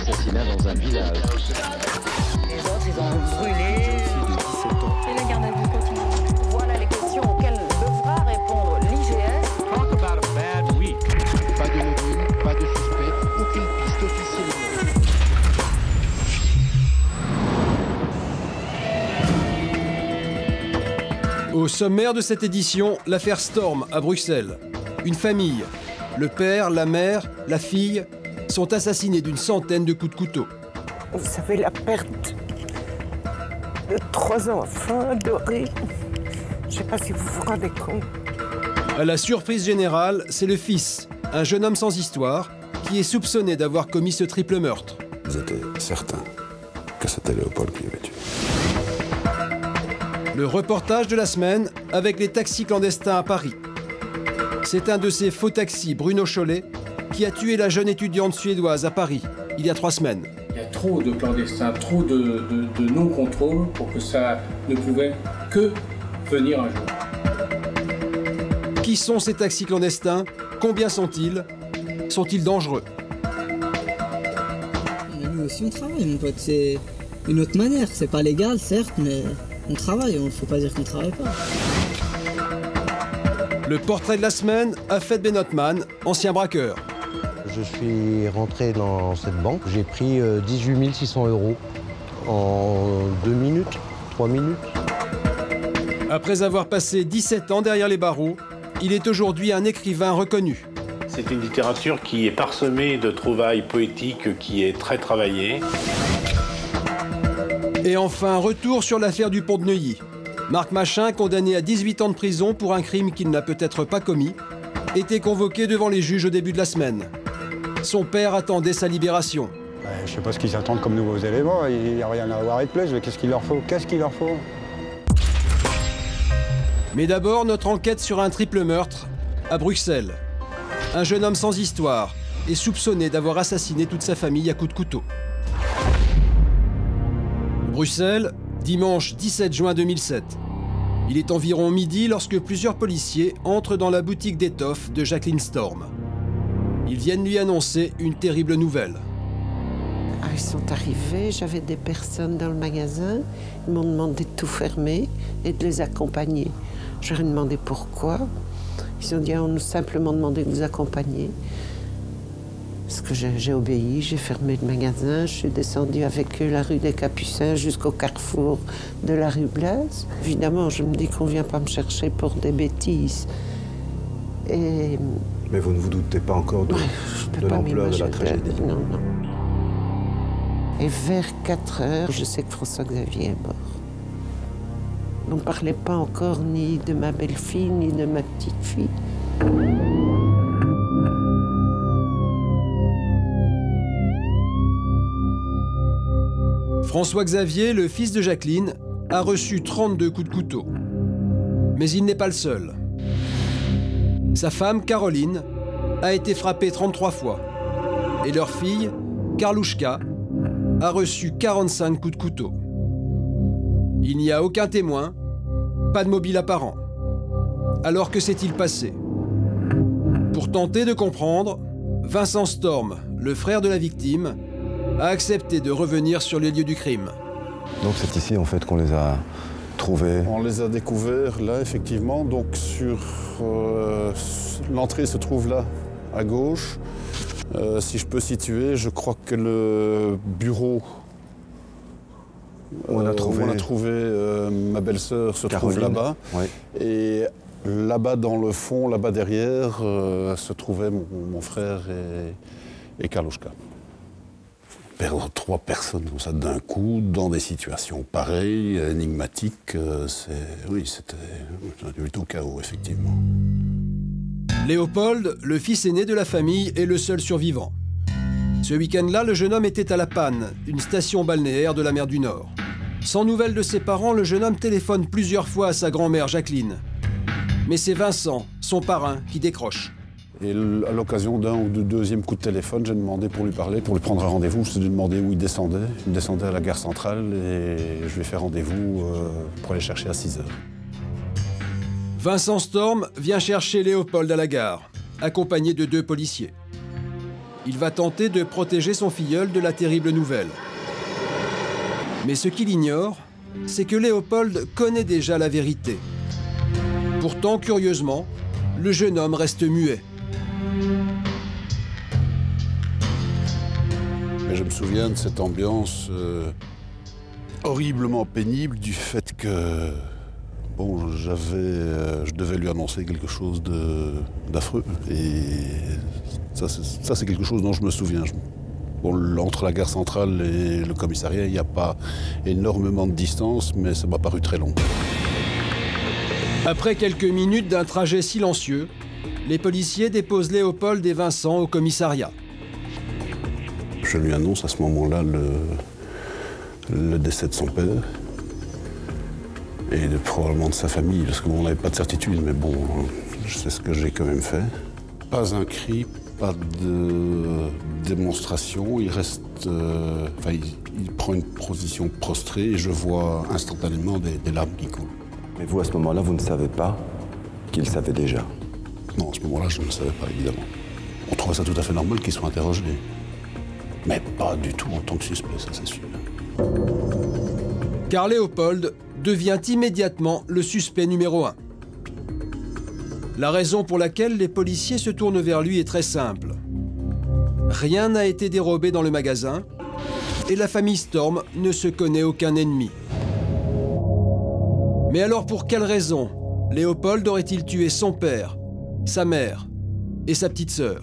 assassinat dans un village. Les autres, ils ont brûlé. Et la garde à vue continue. Voilà les questions auxquelles devra répondre l'IGF. Talk about a bad week. Pas de mobile, pas de suspect, aucune piste officielle. Au sommaire de cette édition, l'affaire Storm à Bruxelles. Une famille, le père, la mère, la fille, sont assassinés d'une centaine de coups de couteau. Vous savez, la perte de 3 enfants adorés. Je ne sais pas si vous vous rendez compte. À la surprise générale, c'est le fils, un jeune homme sans histoire, qui est soupçonné d'avoir commis ce triple meurtre. Vous étiez certain que c'était Léopold qui l'avait tué. Le reportage de la semaine avec les taxis clandestins à Paris. C'est un de ces faux taxis, Bruno Chollet, qui a tué la jeune étudiante suédoise à Paris, il y a 3 semaines. Il y a trop de clandestins, trop de non-contrôle pour que ça ne pouvait que venir un jour. Qui sont ces taxis clandestins? Combien sont-ils? Sont-ils dangereux? Nous aussi on travaille, mon pote, c'est une autre manière. C'est pas légal, certes, mais on travaille, il ne faut pas dire qu'on ne travaille pas. Le portrait de la semaine, Afed Benotman, ancien braqueur. Je suis rentré dans cette banque, j'ai pris 18 600 € en 2 minutes, 3 minutes. Après avoir passé 17 ans derrière les barreaux, il est aujourd'hui un écrivain reconnu. C'est une littérature qui est parsemée de trouvailles poétiques, qui est très travaillée. Et enfin, retour sur l'affaire du pont de Neuilly. Marc Machin, condamné à 18 ans de prison pour un crime qu'il n'a peut-être pas commis, était convoqué devant les juges au début de la semaine. Son père attendait sa libération. Je ne sais pas ce qu'ils attendent comme nouveaux éléments, il n'y a rien à voir avec plus, mais qu'est-ce qu'il leur faut? Qu'est-ce qu'il leur faut? Mais d'abord, notre enquête sur un triple meurtre à Bruxelles. Un jeune homme sans histoire est soupçonné d'avoir assassiné toute sa famille à coups de couteau. Bruxelles, dimanche 17 juin 2007. Il est environ midi lorsque plusieurs policiers entrent dans la boutique d'étoffes de Jacqueline Storm. Ils viennent lui annoncer une terrible nouvelle. Ils sont arrivés, j'avais des personnes dans le magasin. Ils m'ont demandé de tout fermer et de les accompagner. Je leur ai demandé pourquoi. Ils ont dit, on nous a simplement demandé de vous accompagner. Parce que j'ai obéi, j'ai fermé le magasin, je suis descendue avec eux la rue des Capucins jusqu'au carrefour de la rue Blaise. Évidemment, je me dis qu'on ne vient pas me chercher pour des bêtises. Et... Mais vous ne vous doutez pas encore de l'ampleur de la tragédie? Non, non. Et vers 4 heures, je sais que François-Xavier est mort. On ne parlait pas encore ni de ma belle-fille, ni de ma petite-fille. François-Xavier, le fils de Jacqueline, a reçu 32 coups de couteau. Mais il n'est pas le seul. Sa femme, Caroline, a été frappée 33 fois. Et leur fille, Karlouchka, a reçu 45 coups de couteau. Il n'y a aucun témoin, pas de mobile apparent. Alors que s'est-il passé? Pour tenter de comprendre, Vincent Storm, le frère de la victime, a accepté de revenir sur les lieux du crime. Donc c'est ici en fait qu'on les a trouvés? On les a découverts là, effectivement. Donc sur l'entrée se trouve là, à gauche. Si je peux situer, je crois que le bureau où on a trouvé ma belle-sœur se trouve là-bas. Oui. Et là-bas dans le fond, là-bas derrière, se trouvaient mon frère et Karlouchka. Perdre 3 personnes comme ça d'un coup, dans des situations pareilles, énigmatiques, c'était plutôt chaos, effectivement. Léopold, le fils aîné de la famille, est le seul survivant. Ce week-end-là, le jeune homme était à La Panne, une station balnéaire de la mer du Nord. Sans nouvelles de ses parents, le jeune homme téléphone plusieurs fois à sa grand-mère Jacqueline. Mais c'est Vincent, son parrain, qui décroche. Et à l'occasion d'un ou de 2e coup de téléphone, j'ai demandé pour lui parler, pour lui prendre un rendez-vous. Je lui ai demandé où il descendait. Il descendait à la gare centrale et je lui ai fait rendez-vous pour aller chercher à 6 heures. Vincent Storm vient chercher Léopold à la gare, accompagné de 2 policiers. Il va tenter de protéger son filleul de la terrible nouvelle. Mais ce qu'il ignore, c'est que Léopold connaît déjà la vérité. Pourtant, curieusement, le jeune homme reste muet. Mais je me souviens de cette ambiance horriblement pénible du fait que bon, je devais lui annoncer quelque chose d'affreux. Et ça, c'est quelque chose dont je me souviens. Bon, entre la gare centrale et le commissariat, il n'y a pas énormément de distance, mais ça m'a paru très long. Après quelques minutes d'un trajet silencieux, les policiers déposent Léopold et Vincent au commissariat. Je lui annonce à ce moment-là le décès de son père et probablement de sa famille, parce qu'on n'avait pas de certitude, mais bon, c'est ce que j'ai quand même fait. Pas un cri, pas de démonstration, il reste... il prend une position prostrée et je vois instantanément des larmes qui coulent. Mais vous, à ce moment-là, vous ne savez pas qu'il savait déjà? Non, à ce moment-là, je ne le savais pas, évidemment. On trouvait ça tout à fait normal qu'il soit interrogé. Mais pas du tout en tant que suspect, ça c'est sûr. Car Léopold devient immédiatement le suspect numéro 1. La raison pour laquelle les policiers se tournent vers lui est très simple. Rien n'a été dérobé dans le magasin et la famille Storm ne se connaît aucun ennemi. Mais alors pour quelle raison Léopold aurait-il tué son père, sa mère et sa petite sœur?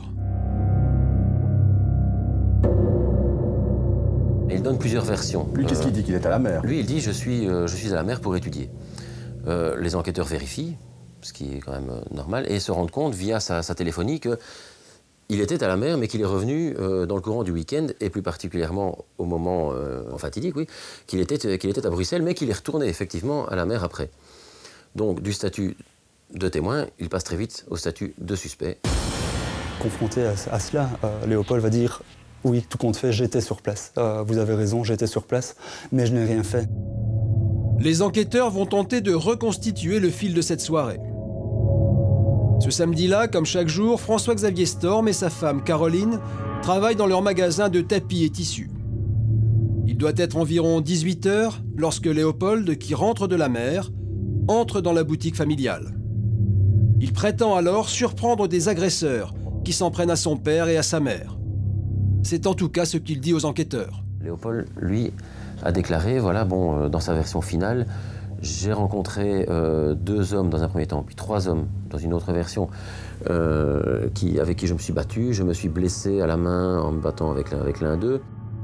Il donne plusieurs versions. Lui, qu'est-ce qu'il dit? Qu'il est à la mer? Lui, il dit je suis à la mer pour étudier. Les enquêteurs vérifient, ce qui est quand même normal, et se rendent compte via sa téléphonie qu'il était à la mer, mais qu'il est revenu dans le courant du week-end, et plus particulièrement au moment fatidique, oui, qu'il était à Bruxelles, mais qu'il est retourné effectivement à la mer après. Donc du statut de témoin, il passe très vite au statut de suspect. Confronté à cela, Léopold va dire « Oui, tout compte fait, j'étais sur place. Vous avez raison, j'étais sur place, mais je n'ai rien fait. » Les enquêteurs vont tenter de reconstituer le fil de cette soirée. Ce samedi-là, comme chaque jour, François-Xavier Storm et sa femme Caroline travaillent dans leur magasin de tapis et tissus. Il doit être environ 18 h lorsque Léopold, qui rentre de la mer, entre dans la boutique familiale. Il prétend alors surprendre des agresseurs qui s'en prennent à son père et à sa mère. C'est en tout cas ce qu'il dit aux enquêteurs. Léopold, lui, a déclaré, voilà, bon, dans sa version finale, j'ai rencontré 2 hommes dans un premier temps, puis 3 hommes dans une autre version, avec qui je me suis battu. Je me suis blessé à la main en me battant avec l'un d'eux.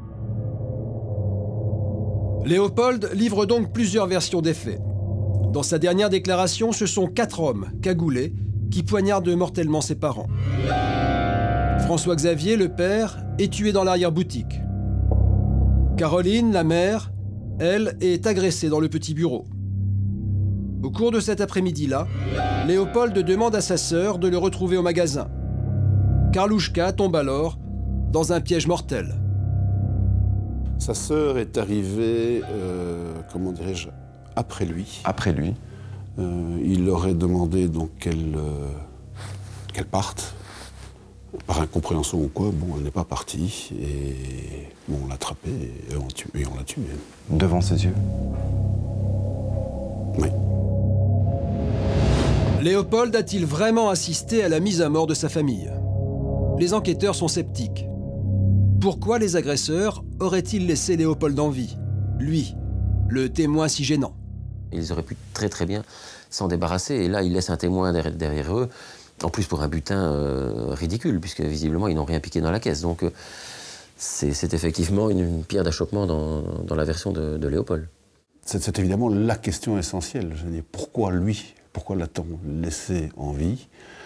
Léopold livre donc plusieurs versions des faits. Dans sa dernière déclaration, ce sont 4 hommes cagoulés qui poignardent mortellement ses parents. François-Xavier, le père, est tué dans l'arrière-boutique. Caroline, la mère, elle, est agressée dans le petit bureau. Au cours de cet après-midi-là, Léopold demande à sa sœur de le retrouver au magasin. Karlouchka tombe alors dans un piège mortel. Sa sœur est arrivée, comment dirais-je, après lui. Après lui. Il aurait demandé donc qu'elle parte. Par incompréhension ou quoi, bon, elle n'est pas partie. Et bon, on l'a attrapée et on l'a tuée. Devant ses yeux? Oui. Léopold a-t-il vraiment assisté à la mise à mort de sa famille? Les enquêteurs sont sceptiques. Pourquoi les agresseurs auraient-ils laissé Léopold en vie? Lui, le témoin si gênant. Ils auraient pu très bien s'en débarrasser. Et là, ils laissent un témoin derrière eux. En plus pour un butin ridicule, puisque visiblement ils n'ont rien piqué dans la caisse. Donc c'est effectivement une pierre d'achoppement dans la version de Léopold. C'est évidemment la question essentielle. Je veux dire, pourquoi lui? Pourquoi l'a-t-on laissé en vie?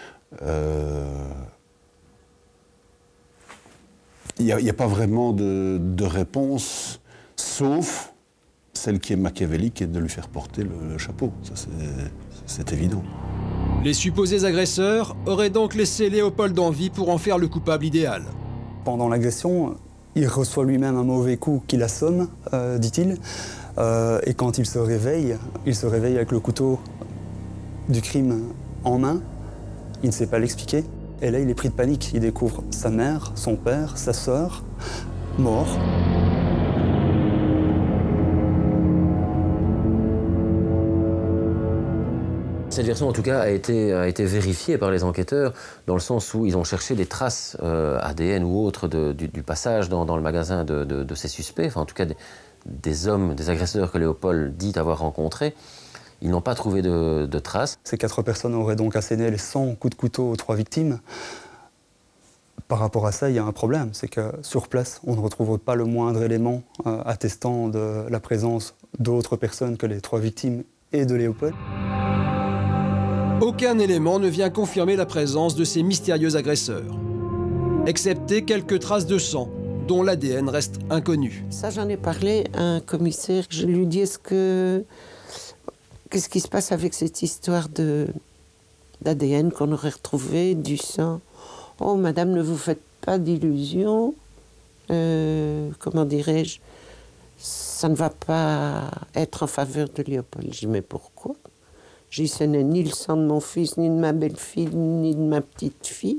Il n'y a pas vraiment de réponse, sauf celle qui est machiavélique et de lui faire porter le chapeau. Ça, c'est évident. Les supposés agresseurs auraient donc laissé Léopold en vie pour en faire le coupable idéal. Pendant l'agression, il reçoit lui-même un mauvais coup qui l'assomme, dit-il. Et quand il se réveille avec le couteau du crime en main. Il ne sait pas l'expliquer. Et là, il est pris de panique. Il découvre sa mère, son père, sa sœur, morts. Cette version, en tout cas, a été vérifiée par les enquêteurs, dans le sens où ils ont cherché des traces ADN ou autres du passage dans le magasin de ces suspects, enfin en tout cas des hommes, des agresseurs que Léopold dit avoir rencontrés. Ils n'ont pas trouvé de traces. Ces 4 personnes auraient donc asséné les 100 coups de couteau aux 3 victimes. Par rapport à ça, il y a un problème, c'est que sur place, on ne retrouve pas le moindre élément attestant de la présence d'autres personnes que les 3 victimes et de Léopold. Aucun élément ne vient confirmer la présence de ces mystérieux agresseurs, excepté quelques traces de sang, dont l'ADN reste inconnu. Ça, j'en ai parlé à un commissaire. Je lui dis, qu'est-ce qui se passe avec cette histoire d'ADN qu'on aurait retrouvé, du sang? Oh, madame, ne vous faites pas d'illusions. Comment dirais-je? Ça ne va pas être en faveur de Léopold. Je dis, mais pourquoi? Je dis, ce n'est ni le sang de mon fils, ni de ma belle-fille, ni de ma petite-fille.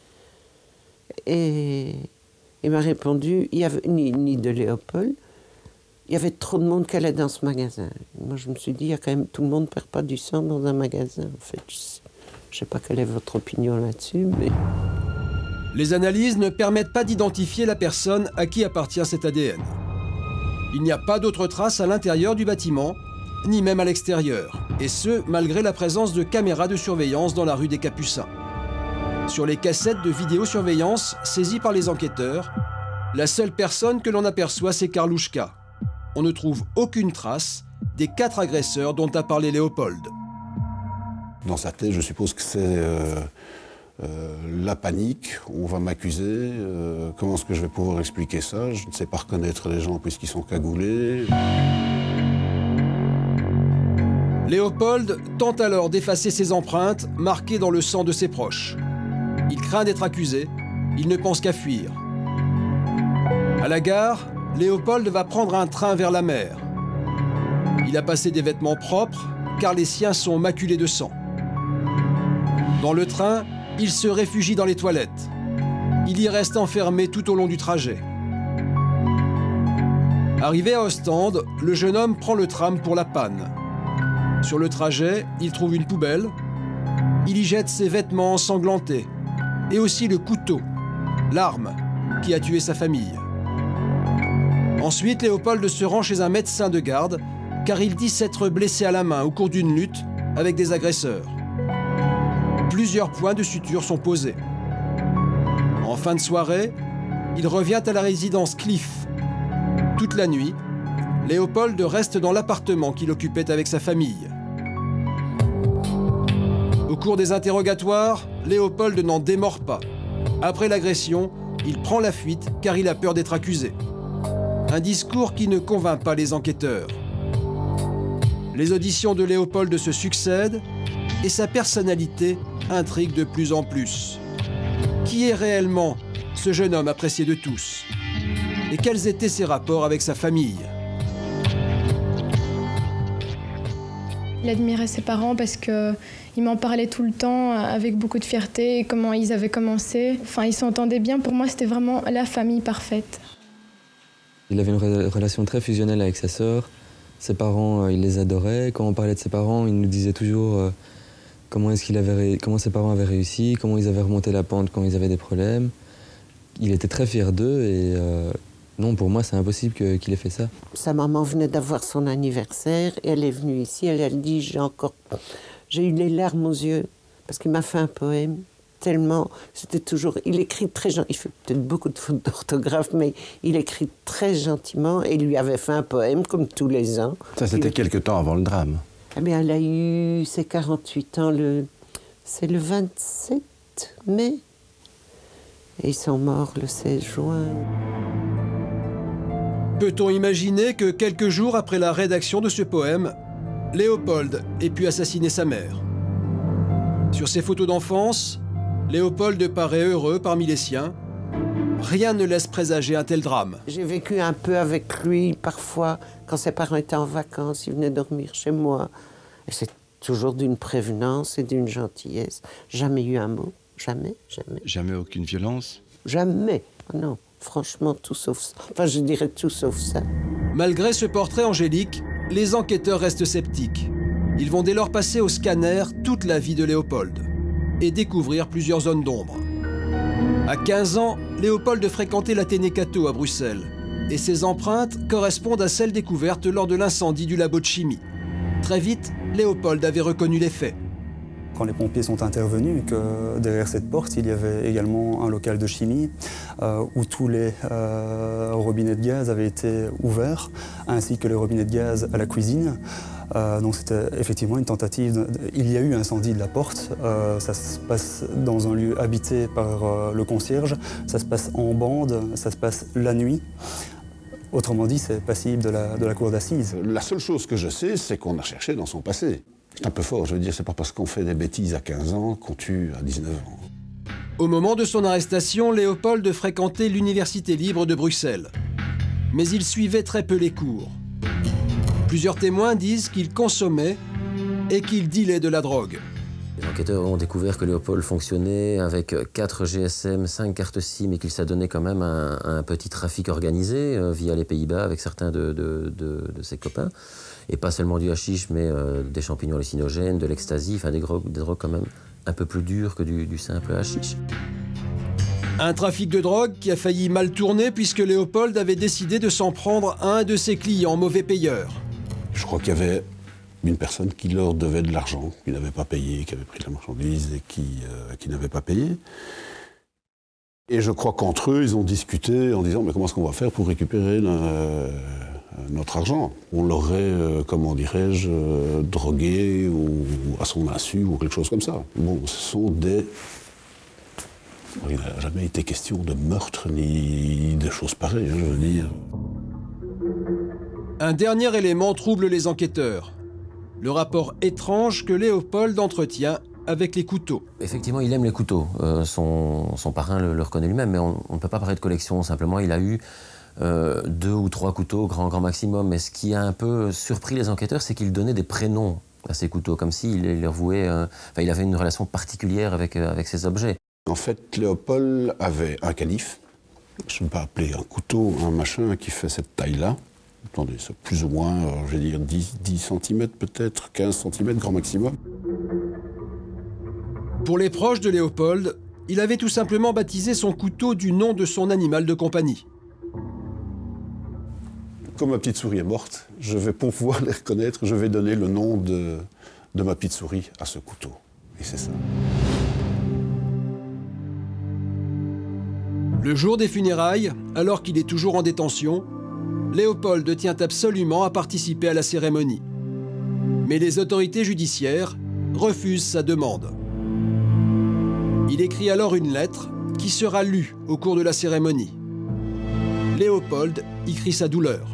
Et il m'a répondu, ni de Léopold. Il y avait trop de monde qui allait dans ce magasin. Moi, je me suis dit, il y a quand même, tout le monde ne perd pas du sang dans un magasin. En fait, je ne sais pas quelle est votre opinion là-dessus, mais... Les analyses ne permettent pas d'identifier la personne à qui appartient cet ADN. Il n'y a pas d'autres traces à l'intérieur du bâtiment, ni même à l'extérieur, et ce, malgré la présence de caméras de surveillance dans la rue des Capucins. Sur les cassettes de vidéosurveillance saisies par les enquêteurs, la seule personne que l'on aperçoit, c'est Karlouchka. On ne trouve aucune trace des 4 agresseurs dont a parlé Léopold. Dans sa tête, je suppose que c'est la panique, on va m'accuser, comment est-ce que je vais pouvoir expliquer ça? Je ne sais pas reconnaître les gens puisqu'ils sont cagoulés. Léopold tente alors d'effacer ses empreintes marquées dans le sang de ses proches. Il craint d'être accusé, il ne pense qu'à fuir. À la gare, Léopold va prendre un train vers la mer. Il a passé des vêtements propres, car les siens sont maculés de sang. Dans le train, il se réfugie dans les toilettes. Il y reste enfermé tout au long du trajet. Arrivé à Ostende, le jeune homme prend le tram pour La Panne. Sur le trajet, il trouve une poubelle. Il y jette ses vêtements ensanglantés et aussi le couteau, l'arme qui a tué sa famille. Ensuite, Léopold se rend chez un médecin de garde car il dit s'être blessé à la main au cours d'une lutte avec des agresseurs. Plusieurs points de suture sont posés. En fin de soirée, il revient à la résidence Cliff. Toute la nuit, Léopold reste dans l'appartement qu'il occupait avec sa famille. Au cours des interrogatoires, Léopold n'en démord pas. Après l'agression, il prend la fuite car il a peur d'être accusé. Un discours qui ne convainc pas les enquêteurs. Les auditions de Léopold se succèdent et sa personnalité intrigue de plus en plus. Qui est réellement ce jeune homme apprécié de tous? Et quels étaient ses rapports avec sa famille? Il admirait ses parents parce qu'il m'en parlait tout le temps avec beaucoup de fierté et comment ils avaient commencé. Enfin, ils s'entendaient bien. Pour moi, c'était vraiment la famille parfaite. Il avait une relation très fusionnelle avec sa sœur. Ses parents, il les adorait. Quand on parlait de ses parents, il nous disait toujours comment ses parents avaient réussi, comment ils avaient remonté la pente quand ils avaient des problèmes. Il était très fier d'eux et non, pour moi, c'est impossible qu'il ait fait ça. Sa maman venait d'avoir son anniversaire et elle est venue ici. Elle dit, j'ai eu les larmes aux yeux parce qu'il m'a fait un poème. Tellement, c'était toujours, il écrit très gentil, il fait peut-être beaucoup de fautes d'orthographe, mais il écrit très gentiment et il lui avait fait un poème comme tous les ans. Ça, c'était quelque temps avant le drame. Eh bien, elle a eu ses 48 ans, c'est le 27 mai, et ils sont morts le 16 juin. Peut-on imaginer que quelques jours après la rédaction de ce poème, Léopold ait pu assassiner sa mère? Sur ses photos d'enfance, Léopold paraît heureux parmi les siens. Rien ne laisse présager un tel drame. J'ai vécu un peu avec lui, parfois, quand ses parents étaient en vacances, il venait dormir chez moi. Et c'est toujours d'une prévenance et d'une gentillesse. Jamais eu un mot. Jamais, jamais. Jamais aucune violence? Jamais, non. Franchement, tout sauf ça. Enfin, je dirais tout sauf ça. Malgré ce portrait angélique, les enquêteurs restent sceptiques. Ils vont dès lors passer au scanner toute la vie de Léopold et découvrir plusieurs zones d'ombre. À 15 ans, Léopold fréquentait l'Athénée Cato à Bruxelles et ses empreintes correspondent à celles découvertes lors de l'incendie du labo de chimie. Très vite, Léopold avait reconnu les faits. Quand les pompiers sont intervenus, que derrière cette porte, il y avait également un local de chimie où tous les robinets de gaz avaient été ouverts, ainsi que les robinets de gaz à la cuisine. Donc c'était effectivement une tentative. Il y a eu incendie de la porte. Ça se passe dans un lieu habité par le concierge. Ça se passe en bande, ça se passe la nuit. Autrement dit, c'est passible de la cour d'assises. La seule chose que je sais, c'est qu'on a cherché dans son passé. C'est un peu fort, je veux dire, c'est pas parce qu'on fait des bêtises à 15 ans qu'on tue à 19 ans. Au moment de son arrestation, Léopold fréquentait l'Université libre de Bruxelles. Mais il suivait très peu les cours. Plusieurs témoins disent qu'il consommait et qu'il dealait de la drogue. Les enquêteurs ont découvert que Léopold fonctionnait avec 4 GSM, 5 cartes SIM et qu'il s'adonnait quand même à un petit trafic organisé via les Pays-Bas avec certains de ses copains. Et pas seulement du hashish, mais des champignons hallucinogènes, de l'ecstasy, enfin des drogues quand même un peu plus dures que du simple hashish. Un trafic de drogue qui a failli mal tourner puisque Léopold avait décidé de s'en prendre à un de ses clients mauvais payeurs. Je crois qu'il y avait une personne qui leur devait de l'argent, qui n'avait pas payé, qui avait pris de la marchandise et qui n'avait pas payé. Et je crois qu'entre eux, ils ont discuté en disant mais comment est-ce qu'on va faire pour récupérer notre argent? On l'aurait, comment dirais-je, drogué ou à son insu ou quelque chose comme ça. Bon, ce sont des... Il n'a jamais été question de meurtre ni de choses pareilles, je veux dire. Un dernier élément trouble les enquêteurs. Le rapport étrange que Léopold entretient avec les couteaux. Effectivement, il aime les couteaux. Son parrain le reconnaît lui-même, mais on ne peut pas parler de collection. Simplement, il a eu 2 ou 3 couteaux, grand maximum. Mais ce qui a un peu surpris les enquêteurs, c'est qu'il donnait des prénoms à ces couteaux, comme s'il leur vouait... il avait une relation particulière avec ces objets. En fait, Léopold avait un canif. Je ne vais pas appeler un couteau, un machin qui fait cette taille-là. Attendez, c'est plus ou moins, je vais dire, 10 cm peut-être, 15 cm grand maximum. Pour les proches de Léopold, il avait tout simplement baptisé son couteau du nom de son animal de compagnie. Comme ma petite souris est morte, pour pouvoir les reconnaître, je vais donner le nom de ma petite souris à ce couteau. Et c'est ça. Le jour des funérailles, alors qu'il est toujours en détention, Léopold tient absolument à participer à la cérémonie. Mais les autorités judiciaires refusent sa demande. Il écrit alors une lettre qui sera lue au cours de la cérémonie. Léopold y crie sa douleur.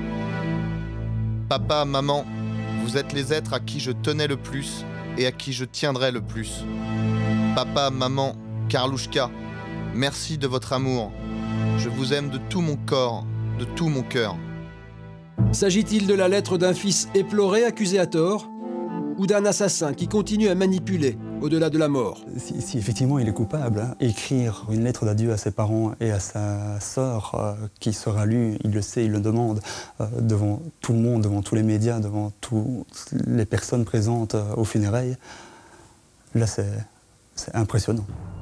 Papa, maman, vous êtes les êtres à qui je tenais le plus et à qui je tiendrai le plus. Papa, maman, Karlouchka, merci de votre amour. Je vous aime de tout mon corps, de tout mon cœur. S'agit-il de la lettre d'un fils éploré accusé à tort ou d'un assassin qui continue à manipuler au-delà de la mort? Si effectivement il est coupable, écrire une lettre d'adieu à ses parents et à sa sœur qui sera lue, il le sait, il le demande, devant tout le monde, devant tous les médias, devant toutes les personnes présentes aux funérailles, là c'est impressionnant.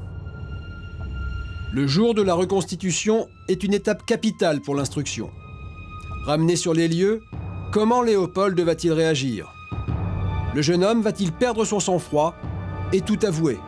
Le jour de la reconstitution est une étape capitale pour l'instruction. Ramené sur les lieux, comment Léopold va-t-il réagir? Le jeune homme va-t-il perdre son sang-froid et tout avouer?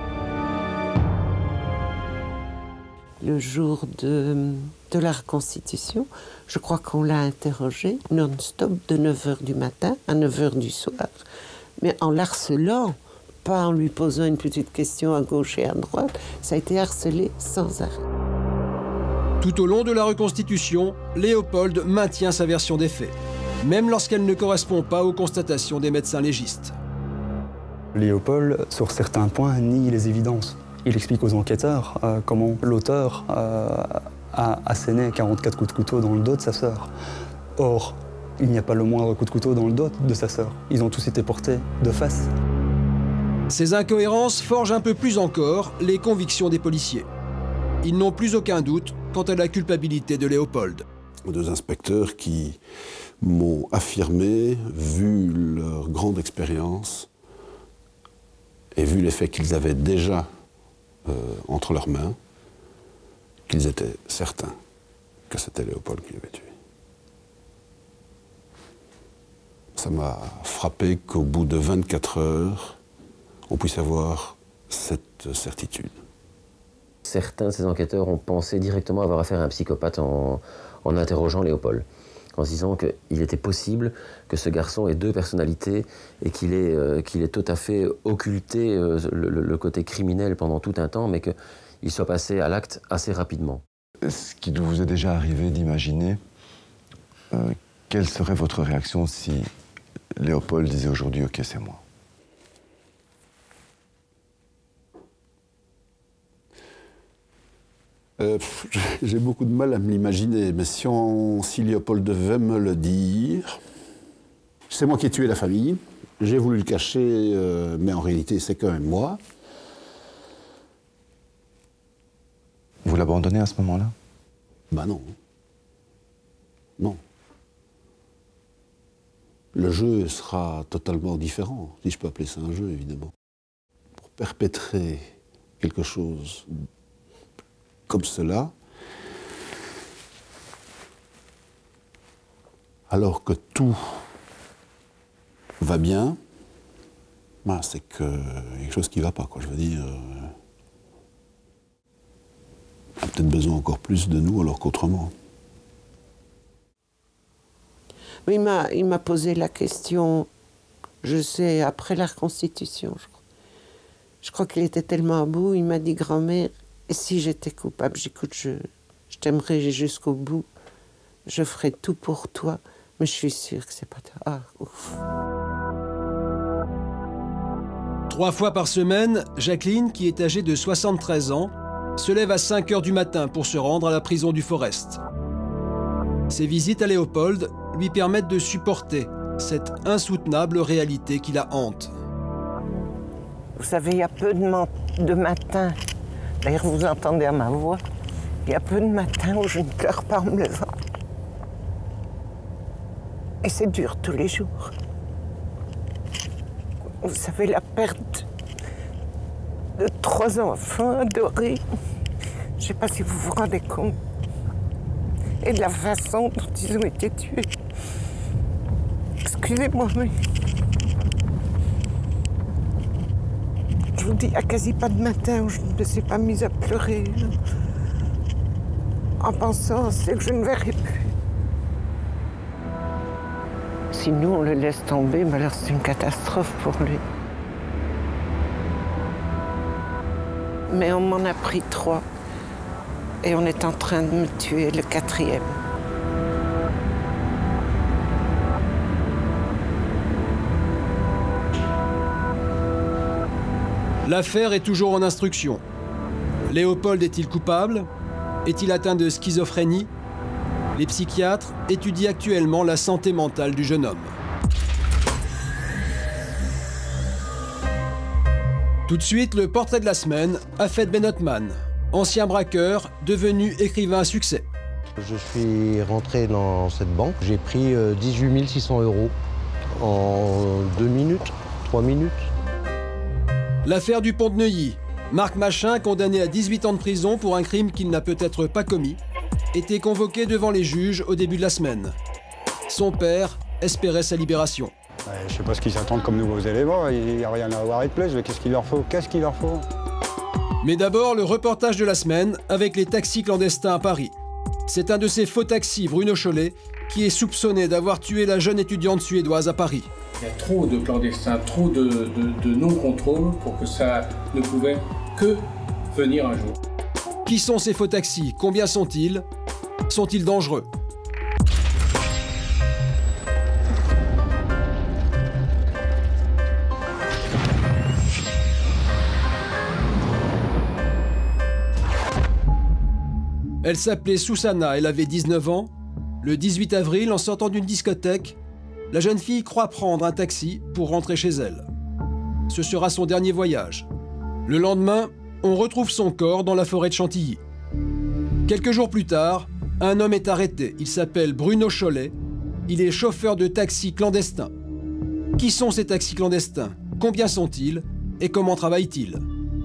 Le jour de la reconstitution, je crois qu'on l'a interrogé non-stop de 9h du matin à 9h du soir, mais en l'harcelant, pas en lui posant une petite question à gauche et à droite, ça a été harcelé sans arrêt. Tout au long de la reconstitution, Léopold maintient sa version des faits, même lorsqu'elle ne correspond pas aux constatations des médecins légistes. Léopold, sur certains points, nie les évidences. Il explique aux enquêteurs comment l'auteur a asséné 44 coups de couteau dans le dos de sa sœur. Or, il n'y a pas le moindre coup de couteau dans le dos de sa sœur. Ils ont tous été portés de face. Ces incohérences forgent un peu plus encore les convictions des policiers. Ils n'ont plus aucun doute quant à la culpabilité de Léopold. 2 inspecteurs qui m'ont affirmé, vu leur grande expérience et vu les faits qu'ils avaient déjà entre leurs mains, qu'ils étaient certains que c'était Léopold qui l'avait tué. Ça m'a frappé qu'au bout de 24 heures, on puisse avoir cette certitude. Certains de ces enquêteurs ont pensé directement avoir affaire à un psychopathe en interrogeant Léopold, en se disant qu'il était possible que ce garçon ait 2 personnalités et qu'il ait tout à fait occulté le côté criminel pendant tout un temps, mais qu'il soit passé à l'acte assez rapidement. Est-ce qu'il vous est déjà arrivé d'imaginer quelle serait votre réaction si Léopold disait aujourd'hui « Ok, c'est moi ». J'ai beaucoup de mal à me l'imaginer, mais si Léopold devait me le dire, c'est moi qui ai tué la famille, j'ai voulu le cacher, mais en réalité c'est quand même moi. Vous l'abandonnez à ce moment-là? Ben non. Non. Le jeu sera totalement différent, si je peux appeler ça un jeu, évidemment. Pour perpétrer quelque chose comme cela, alors que tout va bien, ben c'est qu'il y a quelque chose qui ne va pas, quoi. Je veux dire, on a peut-être besoin encore plus de nous alors qu'autrement. Il m'a posé la question, je sais, après la reconstitution, je crois. Je crois qu'il était tellement à bout, il m'a dit, grand-mère, et si j'étais coupable, j'écoute, je t'aimerais jusqu'au bout, je ferai tout pour toi, mais je suis sûre que c'est pas toi. Ah, ouf. 3 fois par semaine, Jacqueline, qui est âgée de 73 ans, se lève à 5 h du matin pour se rendre à la prison du Forest. Ses visites à Léopold lui permettent de supporter cette insoutenable réalité qui la hante. Vous savez, il y a peu de matins, d'ailleurs vous entendez à ma voix, il y a peu de matins où je ne pleure pas en me levant. Et c'est dur tous les jours. Vous savez, la perte de 3 enfants adorés, je ne sais pas si vous vous rendez compte, et de la façon dont ils ont été tués. Excusez-moi, mais je vous dis, il n'y a quasi pas de matin où je ne me suis pas mise à pleurer, en pensant c'est que je ne verrai plus. Si nous, on le laisse tomber, ben alors c'est une catastrophe pour lui. Mais on m'en a pris 3. Et on est en train de me tuer le 4e. L'affaire est toujours en instruction. Léopold est-il coupable? Est-il atteint de schizophrénie? Les psychiatres étudient actuellement la santé mentale du jeune homme. Tout de suite, le portrait de la semaine, Hafed Ben Othman, ancien braqueur, devenu écrivain à succès. Je suis rentré dans cette banque, j'ai pris 18 600 € en 2 minutes, 3 minutes. L'affaire du Pont de Neuilly. Marc Machin, condamné à 18 ans de prison pour un crime qu'il n'a peut-être pas commis, était convoqué devant les juges au début de la semaine. Son père espérait sa libération. Ouais, je ne sais pas ce qu'ils attendent comme nouveaux éléments, il n'y a rien à voir de plus, mais qu'est-ce qu'il leur faut? Qu'est-ce qu'il leur faut? Mais d'abord, le reportage de la semaine avec les taxis clandestins à Paris. C'est un de ces faux taxis, Bruno Chollet, qui est soupçonné d'avoir tué la jeune étudiante suédoise à Paris. Il y a trop de clandestins, trop de non-contrôle pour que ça ne pouvait que venir un jour. Qui sont ces faux taxis? Combien sont-ils? Sont-ils dangereux? Elle s'appelait Susanna, elle avait 19 ans. Le 18 avril, en sortant d'une discothèque, la jeune fille croit prendre un taxi pour rentrer chez elle. ce sera son dernier voyage. Le lendemain, on retrouve son corps dans la forêt de Chantilly. Quelques jours plus tard, un homme est arrêté. Il s'appelle Bruno Chollet. Il est chauffeur de taxi clandestin. Qui sont ces taxis clandestins? Combien sont-ils? Et comment travaillent-ils?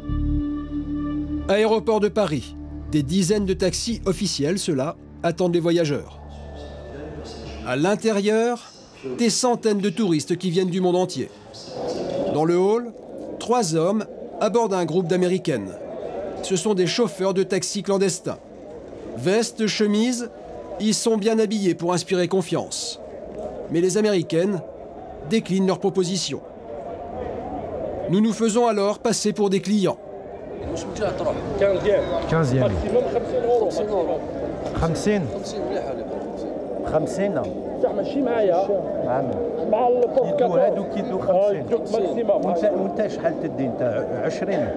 Aéroport de Paris. Des dizaines de taxis officiels, ceux-là, attendent les voyageurs. À l'intérieur, des centaines de touristes qui viennent du monde entier. Dans le hall, 3 hommes à bord d'un groupe d'Américaines. Ce sont des chauffeurs de taxis clandestins. Veste, chemise, ils sont bien habillés pour inspirer confiance. Mais les Américaines déclinent leurs propositions. Nous nous faisons alors passer pour des clients. 15e. 50 50 ماشي معايا مع البورت هادو كيدو 50 وانت شحال تدي انت 20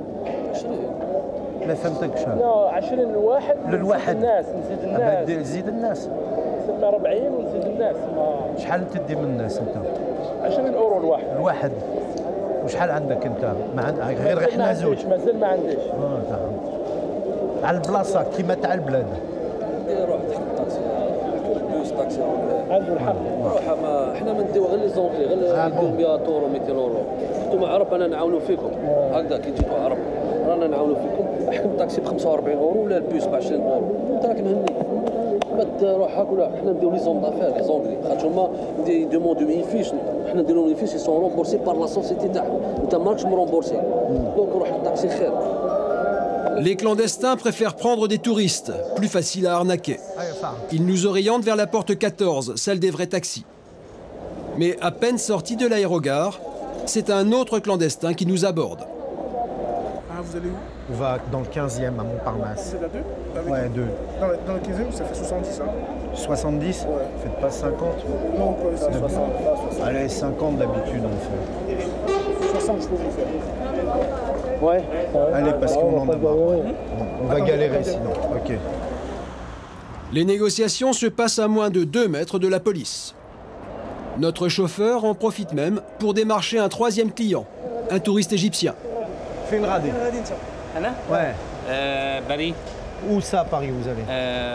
ما فهمتكش لا 20 للواحد الناس نزيد الناس زيد الناس 40 ونزيد الناس شحال تدي من الناس انت 20 اورو الواحد وشحال عندك انت غير حنا زوج مازال ما عنديش على البلاصه كيما تاع البلاد روح تحت الطاكسي الطاكسي عنده الحق روح ما حنا ما نديو غير لي زونكلي غير 100 اورو 200 اورو انتم عرب انا نعاونوا فيكم هكذا كي تجيكم عرب رانا نعاونوا فيكم احكم الطاكسي ب 45 اورو ولا البيس ب 20 اورو انت راك مهني ما تروح هاك ولا حنا نديو لي زون دافير لي زونكلي خاطر هما يدوموندو اون فيش حنا نديرو لهم لي فيش سون رومبورسي بار لا سوسيتي تاعهم انت ماكش مرومبورسي دونك روح الطاكسي خير. Les clandestins préfèrent prendre des touristes, plus faciles à arnaquer. Ils nous orientent vers la porte 14, celle des vrais taxis. Mais à peine sortis de l'aérogare, c'est un autre clandestin qui nous aborde. Ah, vous allez où? On va dans le 15e, à Montparnasse. C'est à 2? Ouais, 2. Dans le 15e, ça fait 70, hein? 70? Ouais. Faites pas 50? Non, pas 60. Allez, 50 d'habitude, on fait. 60, je peux vous faire. Ouais. Allez, parce qu'on en a marre. On va galérer sinon. Ok. Les négociations se passent à moins de 2 mètres de la police. Notre chauffeur en profite même pour démarcher un 3e client, un touriste égyptien. Fais une radée. Ouais. Paris. Où ça, Paris, vous allez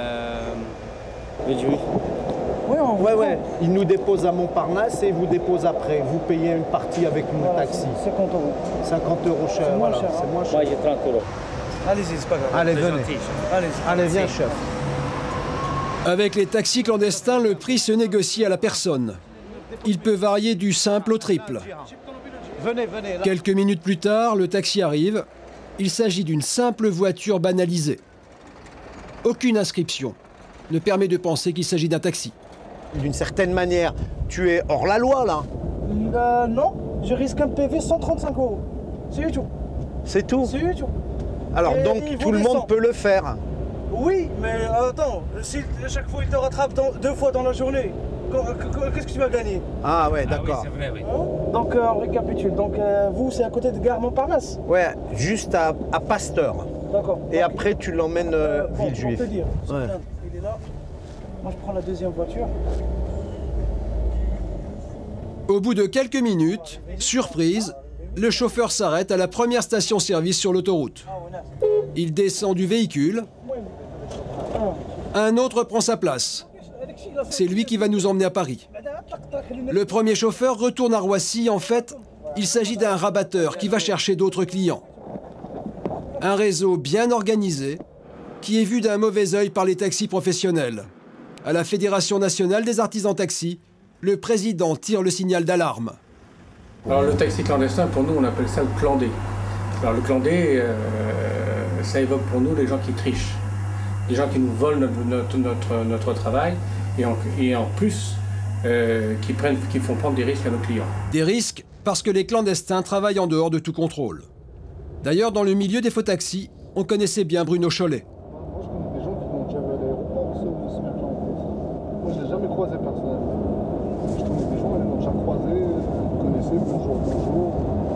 Ouais. Il nous dépose à Montparnasse et vous dépose après. Vous payez une partie avec mon taxi. 50 euros. 50 euros cher. C'est moins cher. C'est moins cher. Moi, j'ai 30 euros. Allez-y, c'est pas grave. Allez, venez. Allez, viens, chef. Avec les taxis clandestins, le prix se négocie à la personne. Il peut varier du simple au triple. Venez. Quelques minutes plus tard, le taxi arrive. Il s'agit d'une simple voiture banalisée. Aucune inscription ne permet de penser qu'il s'agit d'un taxi. D'une certaine manière, tu es hors la loi, là. Non, je risque un PV 135 euros. C'est tout. C'est tout? C'est tout. Alors Et donc, tout le monde peut le faire? Oui, mais attends, si à chaque fois il te rattrape 2 fois dans la journée, qu'est-ce que tu vas gagner? Ah ouais, d'accord. Oui, c'est vrai, oui. Donc on récapitule. Donc vous, c'est à côté de Gare Montparnasse? Ouais, juste à Pasteur. D'accord. Et après, tu l'emmènes Villejuif. Pour te dire, Ouais. il est là. Moi, je prends la 2e voiture. Au bout de quelques minutes, surprise, le chauffeur s'arrête à la première station-service sur l'autoroute. Il descend du véhicule. Un autre prend sa place. C'est lui qui va nous emmener à Paris. Le premier chauffeur retourne à Roissy. En fait, il s'agit d'un rabatteur qui va chercher d'autres clients. Un réseau bien organisé qui est vu d'un mauvais œil par les taxis professionnels. À la Fédération nationale des artisans taxis, le président tire le signal d'alarme. Alors le taxi clandestin, pour nous, on appelle ça le clandé. Alors le clandé, ça évoque pour nous les gens qui trichent. Les gens qui nous volent notre travail et en plus qui font prendre des risques à nos clients. Des risques parce que les clandestins travaillent en dehors de tout contrôle. D'ailleurs, dans le milieu des faux taxis, on connaissait bien Bruno Chollet. Moi, je connais des gens qui m'ont déjà vu à l'aéroport, c'est ce mec-là, en fait. Moi, je l'ai jamais croisé personnellement. Je connais des gens, ils m'ont déjà croisé, ils me connaissaient, bonjour.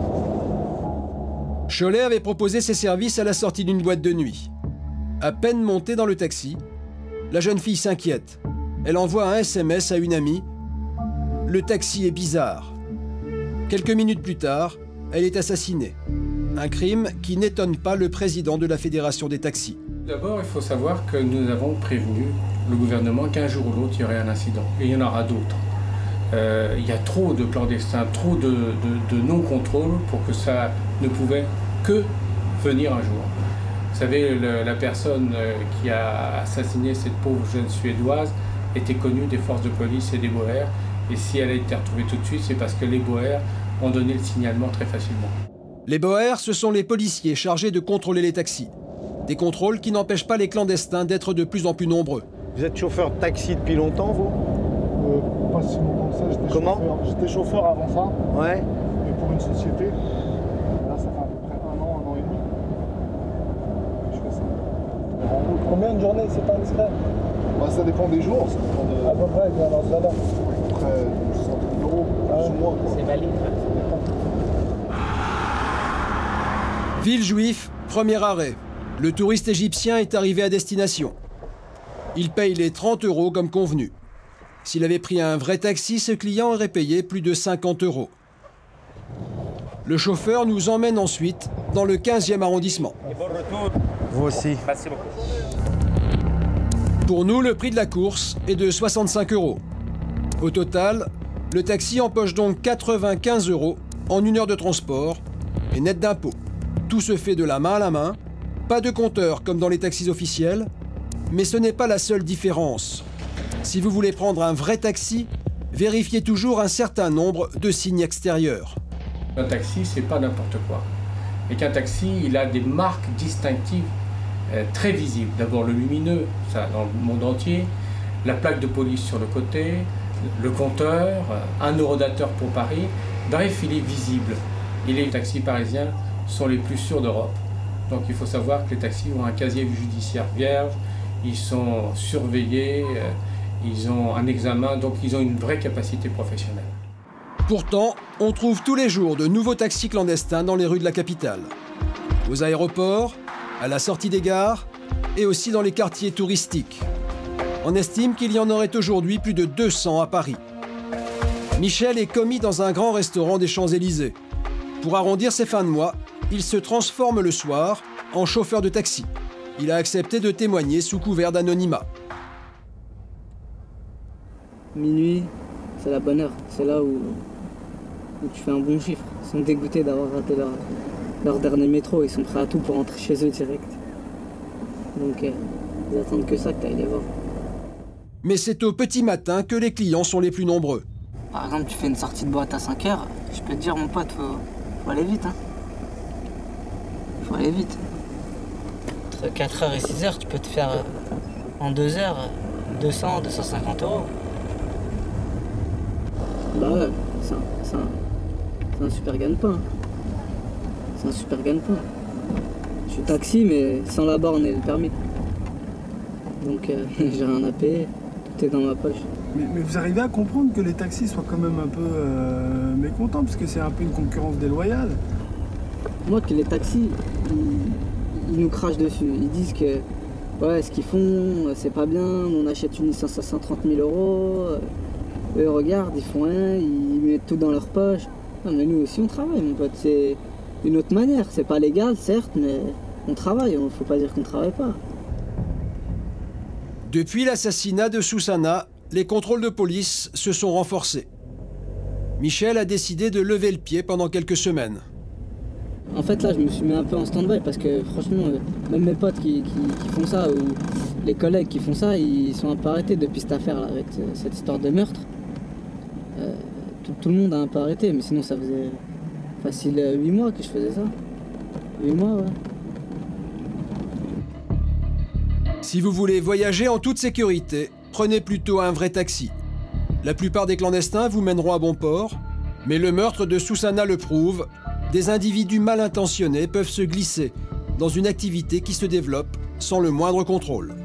Chollet avait proposé ses services à la sortie d'une boîte de nuit. À peine montée dans le taxi, la jeune fille s'inquiète. Elle envoie un SMS à une amie. Le taxi est bizarre. Quelques minutes plus tard, elle est assassinée. Un crime qui n'étonne pas le président de la Fédération des taxis. D'abord, il faut savoir que nous avons prévenu le gouvernement qu'un jour ou l'autre, il y aurait un incident. Et il y en aura d'autres. Il y a trop de clandestins, trop de non-contrôle pour que ça ne pouvait que venir un jour. Vous savez, la personne qui a assassiné cette pauvre jeune Suédoise était connue des forces de police et des Boers. Et si elle a été retrouvée tout de suite, c'est parce que les Boers ont donné le signalement très facilement. Les Boers, ce sont les policiers chargés de contrôler les taxis. Des contrôles qui n'empêchent pas les clandestins d'être de plus en plus nombreux. Vous êtes chauffeur de taxi depuis longtemps, vous? Pas si longtemps que ça. J'étais chauffeur avant ça. Ouais. Et pour une société. Là, ça fait à peu près un an et demi. Je fais ça. Combien de journées, c'est pas discret? Bah, ça dépend des jours. Ça dépend de... À peu près, dans ce là. À peu près 100 000 euros, plus ou moins. C'est valide. Villejuif, premier arrêt. Le touriste égyptien est arrivé à destination. Il paye les 30 € comme convenu. S'il avait pris un vrai taxi, ce client aurait payé plus de 50 €. Le chauffeur nous emmène ensuite dans le 15e arrondissement. Et bon retour. Vous aussi. Merci beaucoup. Pour nous, le prix de la course est de 65 €. Au total, le taxi empoche donc 95 € en 1 heure de transport et net d'impôts. Tout se fait de la main à la main, pas de compteur comme dans les taxis officiels, mais ce n'est pas la seule différence. Si vous voulez prendre un vrai taxi, vérifiez toujours un certain nombre de signes extérieurs. Un taxi, c'est pas n'importe quoi. Et qu'un taxi, il a des marques distinctives très visibles. D'abord le lumineux, ça dans le monde entier, la plaque de police sur le côté, le compteur, un eurodateur pour Paris. Bref, il est visible. Et les taxis parisiens sont les plus sûrs d'Europe. Donc il faut savoir que les taxis ont un casier judiciaire vierge, ils sont surveillés, ils ont un examen, donc ils ont une vraie capacité professionnelle. Pourtant, on trouve tous les jours de nouveaux taxis clandestins dans les rues de la capitale. Aux aéroports, à la sortie des gares et aussi dans les quartiers touristiques. On estime qu'il y en aurait aujourd'hui plus de 200 à Paris. Michel est commis dans un grand restaurant des Champs-Élysées. Pour arrondir ses fins de mois, il se transforme le soir en chauffeur de taxi. Il a accepté de témoigner sous couvert d'anonymat. Minuit, c'est la bonne heure. C'est là où tu fais un bon chiffre. Ils sont dégoûtés d'avoir raté leur dernier métro. Ils sont prêts à tout pour rentrer chez eux direct. Donc, ils attendent que ça que tu ailles les voir. Mais c'est au petit matin que les clients sont les plus nombreux. Par exemple, tu fais une sortie de boîte à 5 h, je peux te dire, mon pote, faut aller vite. Hein. Faut aller vite. Entre 4 h et 6 h, tu peux te faire en 2 heures 200, 250 €. Bah ouais, c'est un super gagne-pain. C'est un super gagne-pain. Je suis taxi, mais sans la borne et le permis. Donc j'ai rien à payer, tout est dans ma poche. Mais vous arrivez à comprendre que les taxis soient quand même un peu mécontents, parce que c'est un peu une concurrence déloyale? Moi, que les taxis, ils nous crachent dessus. Ils disent que ouais, ce qu'ils font, c'est pas bien, on achète une licence à 130 000 €. Eux, regardent, ils font rien, ils mettent tout dans leur poche. Non, mais nous aussi, on travaille, mon pote. C'est une autre manière. C'est pas légal, certes, mais on travaille. Faut pas dire qu'on travaille pas. Depuis l'assassinat de Susana, les contrôles de police se sont renforcés. Michel a décidé de lever le pied pendant quelques semaines. En fait, là, je me suis mis un peu en stand-by parce que, franchement, même mes potes qui font ça, ou les collègues qui font ça, ils sont un peu arrêtés depuis cette affaire-là, avec cette histoire de meurtre. Tout le monde a un peu arrêté, mais sinon, ça faisait facile 8 mois que je faisais ça. 8 mois, ouais. Si vous voulez voyager en toute sécurité, prenez plutôt un vrai taxi. La plupart des clandestins vous mèneront à bon port, mais le meurtre de Susana le prouve, des individus mal intentionnés peuvent se glisser dans une activité qui se développe sans le moindre contrôle.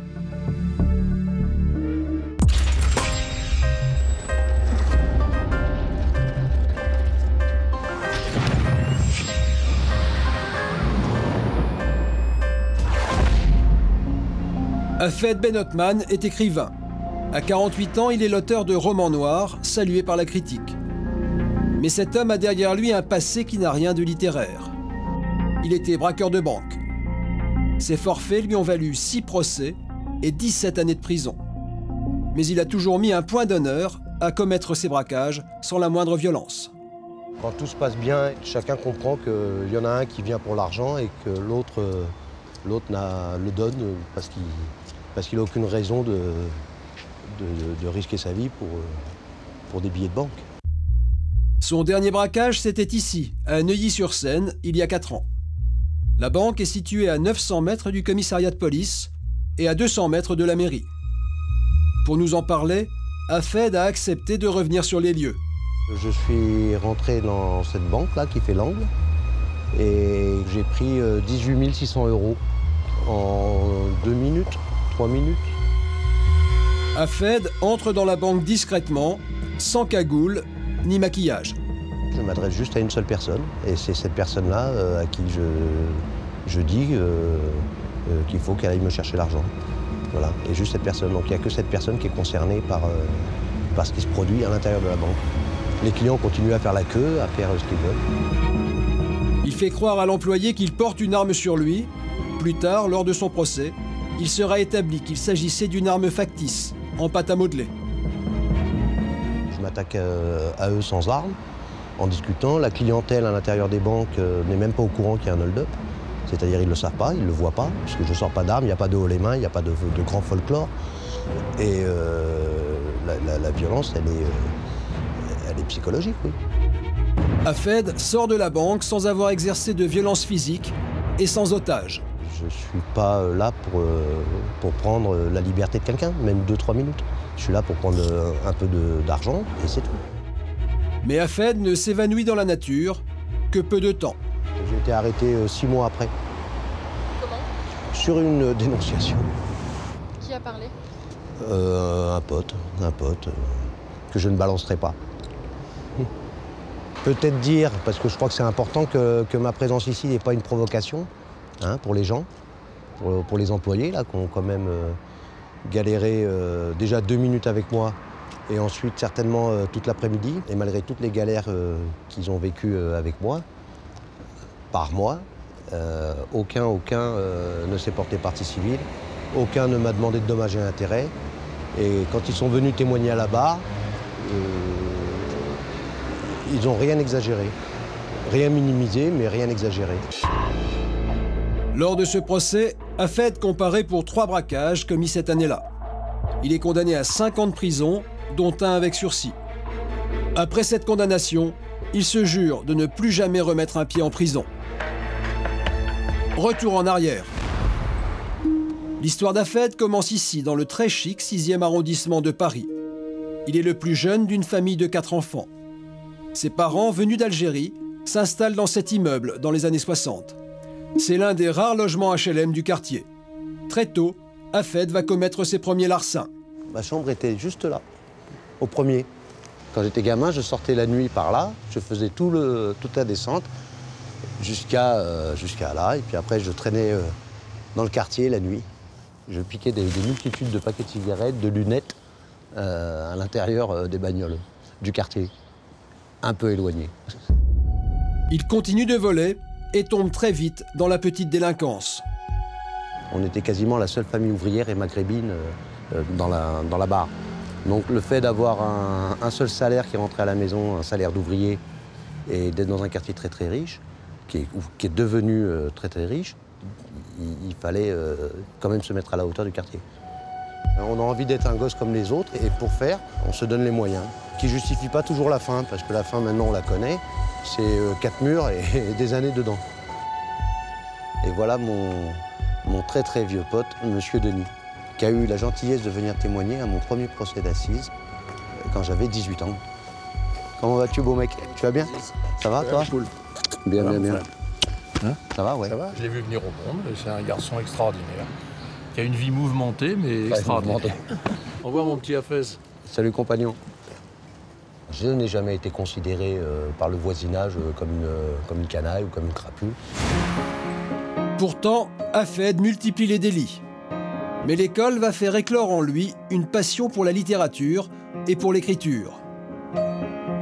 Hafed Ben Othman est écrivain. À 48 ans, il est l'auteur de romans noirs, salués par la critique. Mais cet homme a derrière lui un passé qui n'a rien de littéraire. Il était braqueur de banque. Ses forfaits lui ont valu 6 procès et 17 années de prison. Mais il a toujours mis un point d'honneur à commettre ses braquages sans la moindre violence. Quand tout se passe bien, chacun comprend qu'il y en a un qui vient pour l'argent et que l'autre le donne parce qu'il n'a aucune raison de risquer sa vie pour des billets de banque. Son dernier braquage, c'était ici, à Neuilly-sur-Seine, il y a 4 ans. La banque est située à 900 mètres du commissariat de police et à 200 mètres de la mairie. Pour nous en parler, Hafed a accepté de revenir sur les lieux. Je suis rentré dans cette banque-là qui fait l'angle et j'ai pris 18 600 € en 2 minutes, 3 minutes. Hafed entre dans la banque discrètement, sans cagoule ni maquillage. Je m'adresse juste à une seule personne et c'est cette personne-là à qui je dis qu'il faut qu'elle aille me chercher l'argent. Voilà, et juste cette personne. Donc il n'y a que cette personne qui est concernée par ce qui se produit à l'intérieur de la banque. Les clients continuent à faire la queue, à faire ce qu'ils veulent. Il fait croire à l'employé qu'il porte une arme sur lui. Plus tard, lors de son procès, il sera établi qu'il s'agissait d'une arme factice, en pâte à modeler. Je m'attaque à eux sans arme, en discutant. La clientèle à l'intérieur des banques n'est même pas au courant qu'il y a un hold-up. C'est-à-dire qu'ils ne le savent pas, ils ne le voient pas, parce que je ne sors pas d'armes, il n'y a pas de haut les mains, il n'y a pas de grand folklore. Et la violence, elle est psychologique, oui. Hafed sort de la banque sans avoir exercé de violence physique et sans otage. Je ne suis pas là pour prendre la liberté de quelqu'un, même 2-3 minutes. Je suis là pour prendre un peu d'argent et c'est tout. Mais Hafed ne s'évanouit dans la nature que peu de temps. J'ai été arrêté 6 mois après. Comment? Sur une dénonciation. Qui a parlé? Un pote que je ne balancerai pas. Peut-être dire, parce que je crois que c'est important que ma présence ici n'est pas une provocation pour les gens, pour les employés là, qui ont quand même galéré déjà 2 minutes avec moi et ensuite certainement toute l'après-midi. Et malgré toutes les galères qu'ils ont vécues avec moi, par mois, aucun ne s'est porté partie civile, aucun ne m'a demandé de dommages et intérêts. Et quand ils sont venus témoigner à la barre, ils n'ont rien exagéré. Rien minimisé, mais rien exagéré. Lors de ce procès, Hafed comparaît pour 3 braquages commis cette année-là. Il est condamné à 5 ans de prison, dont 1 avec sursis. Après cette condamnation, il se jure de ne plus jamais remettre un pied en prison. Retour en arrière. L'histoire d'Hafed commence ici, dans le très chic 6e arrondissement de Paris. Il est le plus jeune d'une famille de 4 enfants. Ses parents, venus d'Algérie, s'installent dans cet immeuble dans les années 60. C'est l'un des rares logements HLM du quartier. Très tôt, Hafed va commettre ses premiers larcins. Ma chambre était juste là, au premier. Quand j'étais gamin, je sortais la nuit par là, je faisais toute la descente jusqu'à là, et puis après je traînais dans le quartier la nuit. Je piquais des multitudes de paquets de cigarettes, de lunettes à l'intérieur des bagnoles du quartier, un peu éloigné. Il continue de voler et tombe très vite dans la petite délinquance. On était quasiment la seule famille ouvrière et maghrébine dans la barre. Donc le fait d'avoir un seul salaire qui rentrait à la maison, un salaire d'ouvrier, et d'être dans un quartier très très riche, qui est devenu très très riche, il fallait quand même se mettre à la hauteur du quartier. On a envie d'être un gosse comme les autres, et pour faire, on se donne les moyens, qui ne justifient pas toujours la fin, parce que la fin maintenant on la connaît, c'est 4 murs et des années dedans. Et voilà mon très très vieux pote, Monsieur Denis, qui a eu la gentillesse de venir témoigner à mon premier procès d'assises quand j'avais 18 ans. Comment vas-tu, beau mec? Tu vas bien? Ça va, toi? Cool. Bien, voilà, bien, bien. Hein? Ça va, ouais. Ça va. Je l'ai vu venir au monde, c'est un garçon extraordinaire, qui a une vie mouvementée, mais extraordinaire. Au revoir, mon petit Hafez. Salut, compagnon. Je n'ai jamais été considéré par le voisinage comme une canaille ou comme une crapule. Pourtant, Hafed multiplie les délits. Mais l'école va faire éclore en lui une passion pour la littérature et pour l'écriture.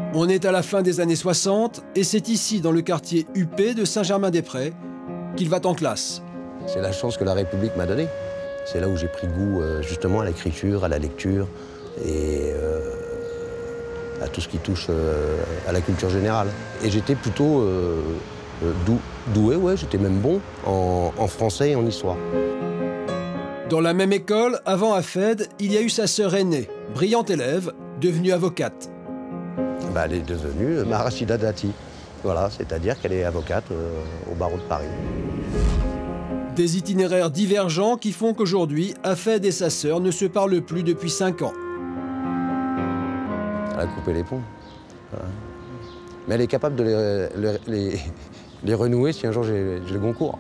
On est à la fin des années 60 et c'est ici, dans le quartier huppé de Saint-Germain-des-Prés, qu'il va en classe. C'est la chance que la République m'a donnée. C'est là où j'ai pris goût justement à l'écriture, à la lecture et à tout ce qui touche à la culture générale. Et j'étais plutôt doué, ouais, j'étais même bon en français et en histoire. Dans la même école, avant Hafed, il y a eu sa sœur aînée, brillante élève, devenue avocate. Bah, elle est devenue Rachida Dati. Voilà, c'est-à-dire qu'elle est avocate au barreau de Paris. Des itinéraires divergents qui font qu'aujourd'hui, Hafed et sa sœur ne se parlent plus depuis 5 ans. Elle a coupé les ponts. Voilà. Mais elle est capable de les renouer si un jour j'ai le Goncourt.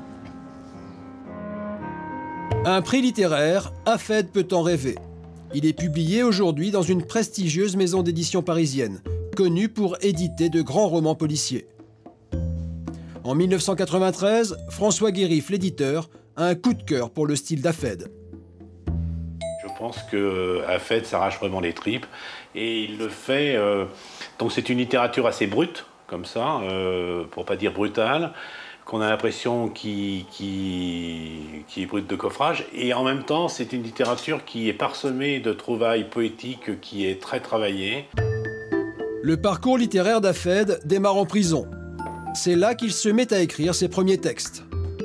Un prix littéraire, Hafed peut en rêver. Il est publié aujourd'hui dans une prestigieuse maison d'édition parisienne, connue pour éditer de grands romans policiers. En 1993, François Guérif, l'éditeur, a un coup de cœur pour le style d'Hafed. Je pense que Hafed s'arrache vraiment les tripes et il le fait. Donc c'est une littérature assez brute, comme ça, pour pas dire brutale, qu'on a l'impression qui est brute de coffrage. Et en même temps, c'est une littérature qui est parsemée de trouvailles poétiques, qui est très travaillée. Le parcours littéraire d'Hafed démarre en prison. C'est là qu'il se met à écrire ses premiers textes.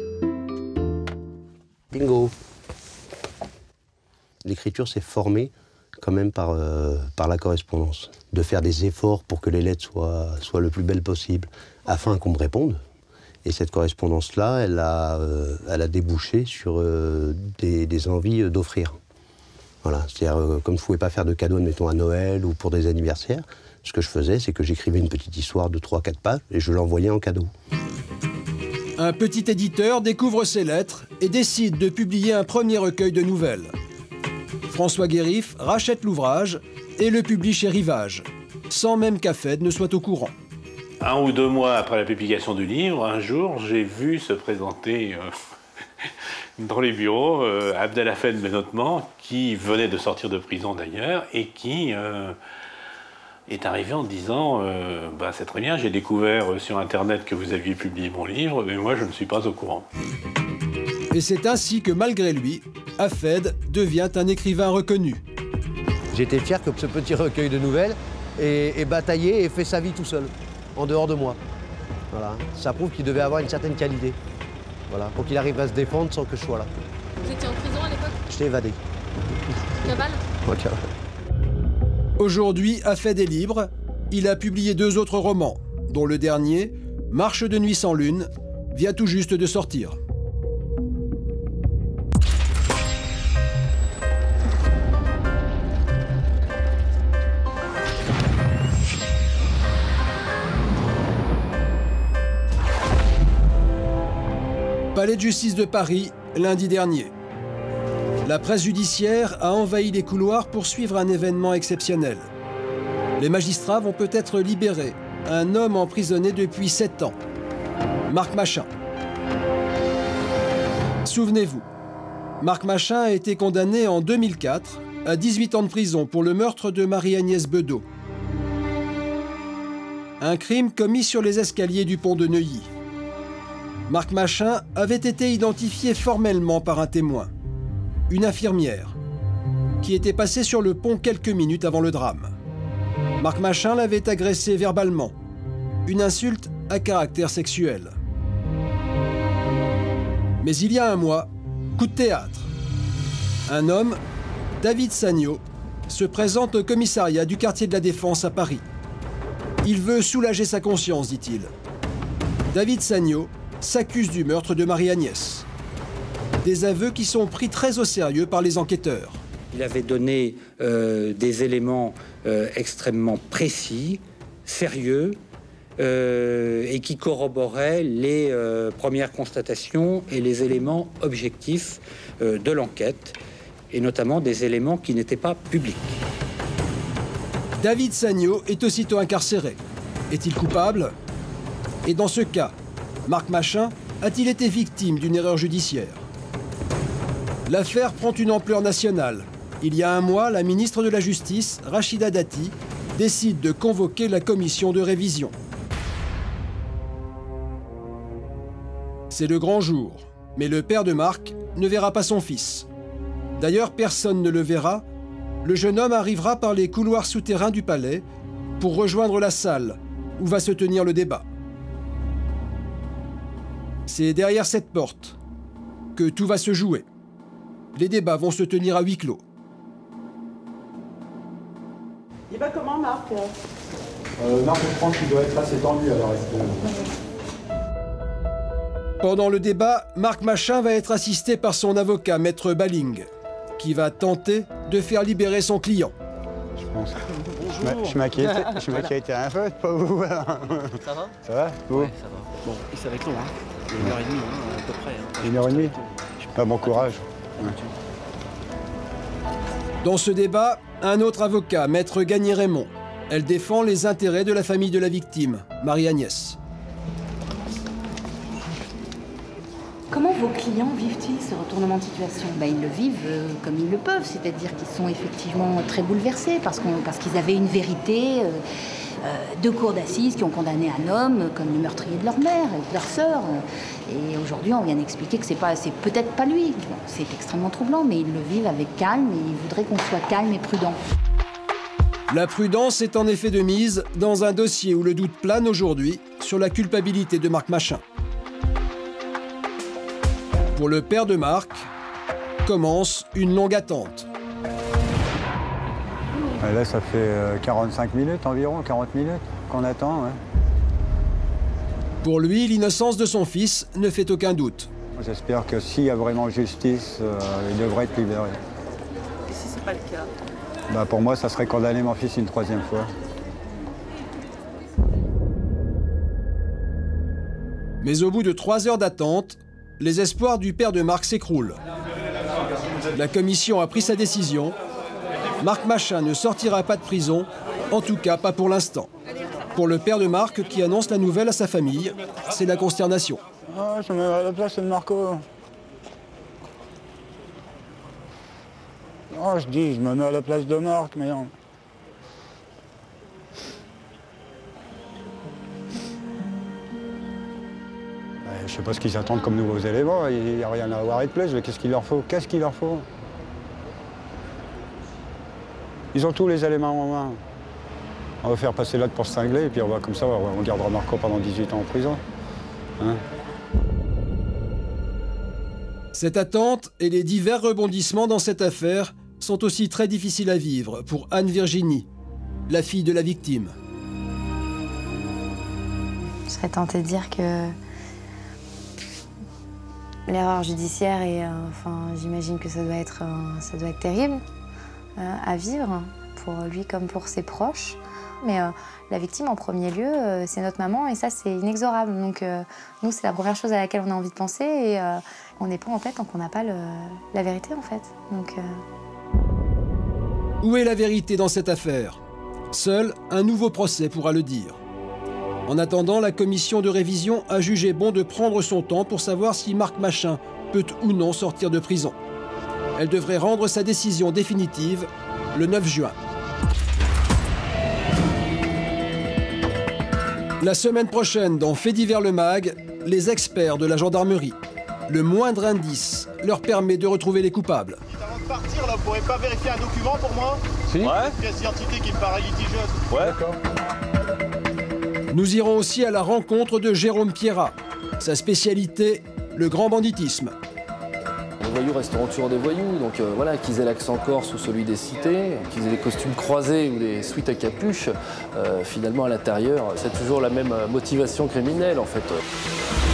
Bingo. L'écriture s'est formée quand même par la correspondance. De faire des efforts pour que les lettres soient le plus belles possible, afin qu'on me réponde. Et cette correspondance-là, elle a débouché sur des envies d'offrir. Voilà, c'est-à-dire, comme je ne pouvais pas faire de cadeaux, admettons, à Noël ou pour des anniversaires, ce que je faisais, c'est que j'écrivais une petite histoire de 3-4 pages et je l'envoyais en cadeau. Un petit éditeur découvre ces lettres et décide de publier un premier recueil de nouvelles. François Guérif rachète l'ouvrage et le publie chez Rivage, sans même qu'Hafed ne soit au courant. 1 ou 2 mois après la publication du livre, un jour, j'ai vu se présenter dans les bureaux Abdel Hafed Benotman, qui venait de sortir de prison d'ailleurs, et qui est arrivé en disant bah, c'est très bien, j'ai découvert sur Internet que vous aviez publié mon livre, mais moi je ne suis pas au courant. Et c'est ainsi que, malgré lui, Hafed devient un écrivain reconnu. J'étais fier que ce petit recueil de nouvelles ait bataillé et fait sa vie tout seul, en dehors de moi. Voilà. Ça prouve qu'il devait avoir une certaine qualité. Voilà, pour qu'il arrive à se défendre sans que je sois là. Vous étiez en prison à l'époque? J'étais évadé. Cavale? Ouais, cavale. Aujourd'hui, Hafed est libre. Il a publié 2 autres romans, dont le dernier, Marche de nuit sans lune, vient tout juste de sortir. Palais de justice de Paris, lundi dernier. La presse judiciaire a envahi les couloirs pour suivre un événement exceptionnel. Les magistrats vont peut-être libérer un homme emprisonné depuis 7 ans, Marc Machin. Souvenez-vous, Marc Machin a été condamné en 2004 à 18 ans de prison pour le meurtre de Marie-Agnès Bedeau. Un crime commis sur les escaliers du pont de Neuilly. Marc Machin avait été identifié formellement par un témoin, une infirmière, qui était passée sur le pont quelques minutes avant le drame. Marc Machin l'avait agressé verbalement, une insulte à caractère sexuel. Mais il y a un mois, coup de théâtre. Un homme, David Sagnaud, se présente au commissariat du quartier de la Défense à Paris. Il veut soulager sa conscience, dit-il. David Sagnaud s'accuse du meurtre de Marie-Agnès. Des aveux qui sont pris très au sérieux par les enquêteurs. Il avait donné des éléments extrêmement précis, sérieux, et qui corroboraient les premières constatations et les éléments objectifs de l'enquête, et notamment des éléments qui n'étaient pas publics. David Sagnaud est aussitôt incarcéré. Est-il coupable? Et dans ce cas, Marc Machin a-t-il été victime d'une erreur judiciaire? L'affaire prend une ampleur nationale. Il y a un mois, la ministre de la Justice, Rachida Dati, décide de convoquer la commission de révision. C'est le grand jour, mais le père de Marc ne verra pas son fils. D'ailleurs, personne ne le verra. Le jeune homme arrivera par les couloirs souterrains du palais pour rejoindre la salle où va se tenir le débat. C'est derrière cette porte que tout va se jouer. Les débats vont se tenir à huis clos. Il va comment, Marc? Marc, je pense qu'il doit être assez tendu à l'heure actuelle. Pendant le débat, Marc Machin va être assisté par son avocat, Maître Balling, qui va tenter de faire libérer son client. Je pense. Je m'inquiète un peu, pas vous. Ça va? Ça va? Vous? Ouais, ça va. Bon, et ça va être long, hein? 1h30, à peu près. Hein. 1h30? Pas bon courage. Ouais. Dans ce débat, un autre avocat, Maître Gagné-Raymond. Elle défend les intérêts de la famille de la victime, Marie-Agnès. Comment vos clients vivent-ils ce retournement de situation? Ils le vivent comme ils le peuvent, c'est-à-dire qu'ils sont effectivement très bouleversés parce qu'ils avaient une vérité, deux cours d'assises qui ont condamné un homme comme le meurtrier de leur mère et de leur sœur. Et aujourd'hui, on vient d'expliquer que c'est peut-être pas lui. Bon, c'est extrêmement troublant, mais ils le vivent avec calme et ils voudraient qu'on soit calme et prudent. La prudence est en effet de mise dans un dossier où le doute plane aujourd'hui sur la culpabilité de Marc Machin. Pour le père de Marc, commence une longue attente. Là, ça fait 45 minutes environ, 40 minutes qu'on attend. Ouais. Pour lui, l'innocence de son fils ne fait aucun doute. J'espère que s'il y a vraiment justice, il devrait être libéré. Et si c'est pas le cas? Pour moi, ça serait condamner mon fils une 3e fois. Mais au bout de 3 heures d'attente, les espoirs du père de Marc s'écroulent. La commission a pris sa décision. Marc Machin ne sortira pas de prison, en tout cas pas pour l'instant. Pour le père de Marc qui annonce la nouvelle à sa famille, c'est la consternation. Ah, je me mets à la place de Marco. Oh, je me mets à la place de Marc, mais non. Je sais pas ce qu'ils attendent comme nouveaux éléments, il n'y a rien à voir de plus, mais qu'est-ce qu'il leur faut? Qu'est-ce qu'il leur faut? Ils ont tous les éléments en main. On va faire passer l'autre pour se cingler, et puis on va comme ça, on gardera Marco pendant 18 ans en prison. Hein? Cette attente et les divers rebondissements dans cette affaire sont aussi très difficiles à vivre pour Anne-Virginie, la fille de la victime. Je serais tentée de dire que l'erreur judiciaire, j'imagine que ça doit être terrible à vivre pour lui comme pour ses proches. Mais la victime en premier lieu, c'est notre maman et ça c'est inexorable. Donc nous c'est la première chose à laquelle on a envie de penser et on n'est pas en tête tant qu'on n'a pas la vérité en fait. Donc, Où est la vérité dans cette affaire? Seul un nouveau procès pourra le dire. En attendant, la commission de révision a jugé bon de prendre son temps pour savoir si Marc Machin peut ou non sortir de prison. Elle devrait rendre sa décision définitive le 9 juin. La semaine prochaine, dans Fait divers le Mag, les experts de la gendarmerie. Le moindre indice leur permet de retrouver les coupables. Avant de partir, là, vous pourrez pas vérifier un document pour moi? Si. Ouais. Une pièce d'identité qui me paraît litigieuse. Ouais, d'accord. Nous irons aussi à la rencontre de Jérôme Pierrat. Sa spécialité, le grand banditisme. Les voyous resteront toujours des voyous, donc voilà, qu'ils aient l'accent corse ou celui des cités, qu'ils aient des costumes croisés ou des suites à capuche, finalement à l'intérieur, c'est toujours la même motivation criminelle en fait.